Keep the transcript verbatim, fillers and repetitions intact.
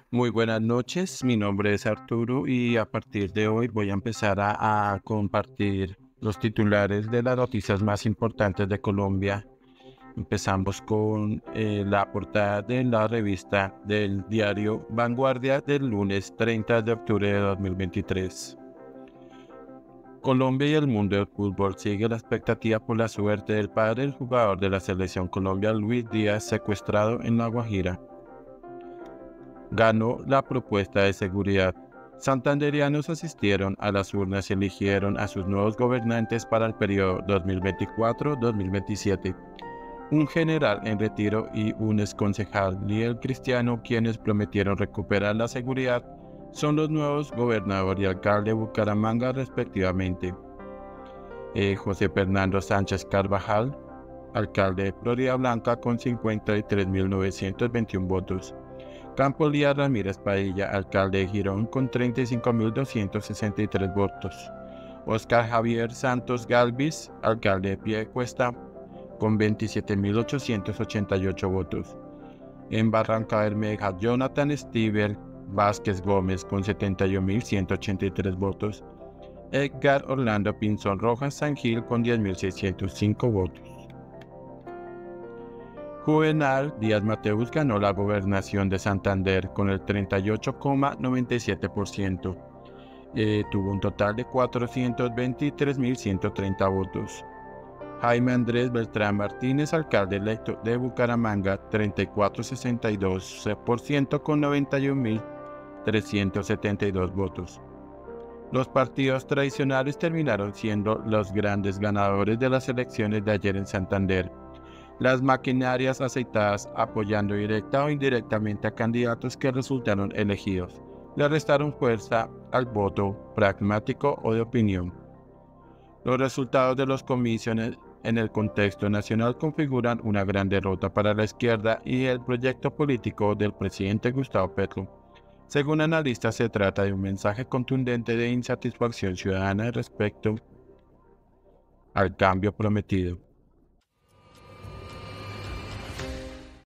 Muy buenas noches, mi nombre es Arturo y a partir de hoy voy a empezar a, a compartir los titulares de las noticias más importantes de Colombia. Empezamos con eh, la portada de la revista del diario Vanguardia del lunes treinta de octubre de dos mil veintitrés. Colombia y el mundo del fútbol sigue la expectativa por la suerte del padre del jugador de la selección Colombia, Luis Díaz, secuestrado en La Guajira. Ganó la propuesta de seguridad. Santanderianos asistieron a las urnas y eligieron a sus nuevos gobernantes para el periodo dos mil veinticuatro dos mil veintisiete. Un general en retiro y un exconcejal líder cristiano, quienes prometieron recuperar la seguridad, son los nuevos gobernador y alcalde de Bucaramanga respectivamente. Eh, José Fernando Sánchez Carvajal, alcalde de Florida Blanca con cincuenta y tres mil novecientos veintiuno votos. Campo Lía Ramírez Padilla, alcalde de Girón, con treinta y cinco mil doscientos sesenta y tres votos. Oscar Javier Santos Galvis, alcalde de Piedecuesta, con veintisiete mil ochocientos ochenta y ocho votos. En Barranca Bermeja, Jonathan Stiver Vázquez Gómez, con setenta y un mil ciento ochenta y tres votos. Edgar Orlando Pinzón Rojas San Gil, con diez mil seiscientos cinco votos. Juvenal Díaz Mateus ganó la gobernación de Santander con el treinta y ocho coma noventa y siete por ciento. Eh, tuvo un total de cuatrocientos veintitrés mil ciento treinta votos. Jaime Andrés Beltrán Martínez, alcalde electo de Bucaramanga, treinta y cuatro coma sesenta y dos por ciento con noventa y un mil trescientos setenta y dos votos. Los partidos tradicionales terminaron siendo los grandes ganadores de las elecciones de ayer en Santander. Las maquinarias aceitadas apoyando directa o indirectamente a candidatos que resultaron elegidos le restaron fuerza al voto pragmático o de opinión. Los resultados de los comicios en el contexto nacional configuran una gran derrota para la izquierda y el proyecto político del presidente Gustavo Petro. Según analistas, se trata de un mensaje contundente de insatisfacción ciudadana respecto al cambio prometido.